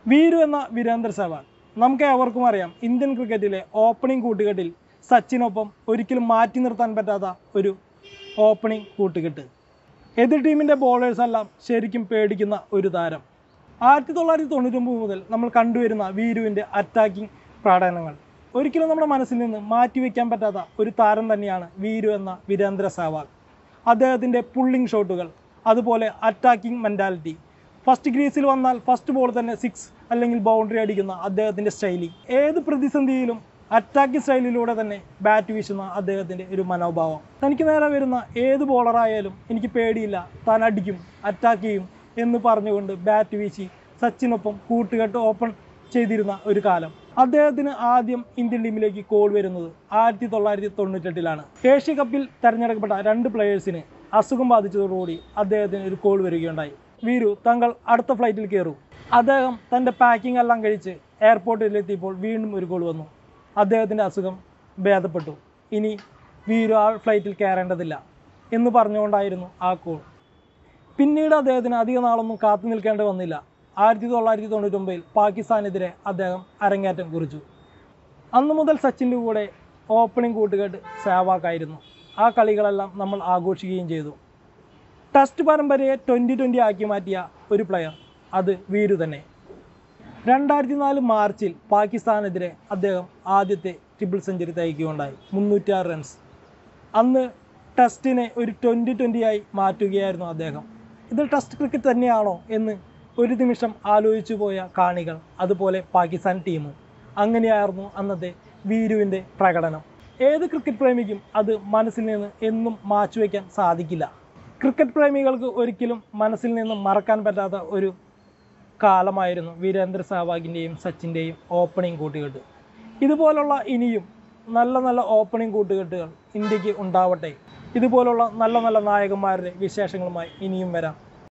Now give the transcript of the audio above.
വീരു എന്ന വീരേന്ദർ സെഹ്വാഗ് നമുക്ക് ഏവർക്കും അറിയാം, ഇന്ത്യൻ ക്രിക്കറ്റിലെ ഓപ്പണിംഗ് കൂട്ടുകെട്ടിൽ സച്ചിനൊപ്പം ഒരിക്കലും മാറ്റി നിർത്താൻ പറ്റാത്ത ഒരു ഓപ്പണിംഗ് കൂട്ടുകെട്ട്. എതിർ ടീമിൻ്റെ ബോളേഴ്സെല്ലാം ശരിക്കും പേടിക്കുന്ന ഒരു താരം. 1999 മുതൽ നമ്മൾ കണ്ടുവരുന്ന വീരുവിൻ്റെ അറ്റാക്കിംഗ് പ്രകടനങ്ങൾ ഒരിക്കലും നമ്മുടെ മനസ്സിൽ നിന്ന് മാറ്റിവെക്കാൻ പറ്റാത്ത ഒരു താരം തന്നെയാണ് വീരു എന്ന വീരേന്ദർ സെഹ്വാഗ്. അദ്ദേഹത്തിൻ്റെ പുള്ളിംഗ് ഷോട്ടുകൾ, അതുപോലെ അറ്റാക്കിംഗ് മെൻറ്റാലിറ്റി, ഫസ്റ്റ് ക്രീസിൽ വന്നാൽ ഫസ്റ്റ് ബോൾ തന്നെ 6 അല്ലെങ്കിൽ ബൗണ്ടറി അടിക്കുന്ന അദ്ദേഹത്തിൻ്റെ സ്റ്റൈലി, ഏത് പ്രതിസന്ധിയിലും അറ്റാക്കിംഗ് സ്റ്റൈലിലൂടെ തന്നെ ബാറ്റ് വീശുന്ന അദ്ദേഹത്തിൻ്റെ ഒരു മനോഭാവം. തനിക്ക് നേരെ വരുന്ന ഏത് ബോളറായാലും എനിക്ക് പേടിയില്ല, താൻ അടിക്കും, അറ്റാക്ക് ചെയ്യും എന്ന് പറഞ്ഞുകൊണ്ട് ബാറ്റ് വീശി സച്ചിനൊപ്പം കൂട്ടുകെട്ട് ഓപ്പൺ ചെയ്തിരുന്ന ഒരു കാലം. അദ്ദേഹത്തിന് ആദ്യം ഇന്ത്യൻ ടീമിലേക്ക് കോൾ വരുന്നത് 1998-ലാണ്. ഏഷ്യ കപ്പിൽ തിരഞ്ഞെടുക്കപ്പെട്ട 2 പ്ലെയേഴ്സിന് അസുഖം ബാധിച്ചതോടുകൂടി അദ്ദേഹത്തിന് ഒരു കോൾ വരികയുണ്ടായി. വീരു, താങ്കൾ അടുത്ത ഫ്ലൈറ്റിൽ കയറൂ. അദ്ദേഹം തൻ്റെ പാക്കിംഗ് എല്ലാം കഴിച്ച് എയർപോർട്ടിലെത്തിയപ്പോൾ വീണ്ടും ഒരു കോൾ വന്നു. അദ്ദേഹത്തിൻ്റെ അസുഖം ഭേദപ്പെട്ടു, ഇനി വീരു ആ ഫ്ലൈറ്റിൽ കയറേണ്ടതില്ല എന്ന് പറഞ്ഞുകൊണ്ടായിരുന്നു ആ കോൾ. പിന്നീട് അദ്ദേഹത്തിന് അധിക നാളൊന്നും കാത്തു നിൽക്കേണ്ടി വന്നില്ല. 1999 പാകിസ്ഥാനെതിരെ അദ്ദേഹം അരങ്ങേറ്റം കുറിച്ചു. അന്നു മുതൽ സച്ചിൻ്റെ കൂടെ ഓപ്പണിംഗ് കൂട്ടുകെട്ട് സെഹ്വാഗ് ആയിരുന്നു. ആ കളികളെല്ലാം നമ്മൾ ആഘോഷിക്കുകയും ചെയ്തു. ടെസ്റ്റ് പരമ്പരയെ 2020 ആക്കി മാറ്റിയ ഒരു പ്ലെയർ അത് വീരു തന്നെ. 2004 മാർച്ചിൽ പാകിസ്ഥാനെതിരെ അദ്ദേഹം ആദ്യത്തെ ട്രിപ്പിൾ സെഞ്ചുറി തികയ്ക്കുകയുണ്ടായി, 306 റൺസ്. അന്ന് ടെസ്റ്റിനെ ഒരു 2020 ആയി മാറ്റുകയായിരുന്നു അദ്ദേഹം. ഇത് ടെസ്റ്റ് ക്രിക്കറ്റ് തന്നെയാണോ എന്ന് ഒരു നിമിഷം ആലോചിച്ചു പോയ കാണികൾ, അതുപോലെ പാകിസ്ഥാൻ ടീം. അങ്ങനെയായിരുന്നു അന്നത്തെ വീരുവിൻ്റെ പ്രകടനം. ഏത് ക്രിക്കറ്റ് പ്രേമിക്കും അത് മനസ്സിൽ നിന്ന് എന്നും മാച്ചുവെക്കാൻ സാധിക്കില്ല. ക്രിക്കറ്റ് പ്രേമികൾക്ക് ഒരിക്കലും മനസ്സിൽ നിന്ന് മറക്കാൻ പറ്റാത്ത ഒരു കാലമായിരുന്നു വീരേന്ദർ സെഹ്വാഗിൻ്റെയും സച്ചിൻ്റെയും ഓപ്പണിംഗ് കൂട്ടുകെട്ട്. ഇതുപോലുള്ള ഇനിയും നല്ല നല്ല ഓപ്പണിംഗ് കൂട്ടുകെട്ടുകൾ ഇന്ത്യക്ക് ഉണ്ടാവട്ടെ. ഇതുപോലുള്ള നല്ല നല്ല നായകന്മാരുടെ വിശേഷങ്ങളുമായി ഇനിയും വരാം.